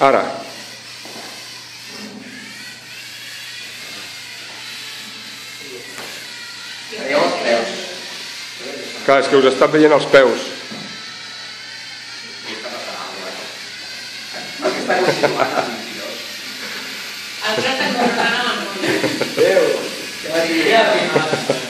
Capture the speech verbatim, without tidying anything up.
Ara. Veieu els peus. Clar, és que us estan veient els peus. El que està situat al vint-i-dos. El que està corrent amb el món. Adéu. Que vagi bé.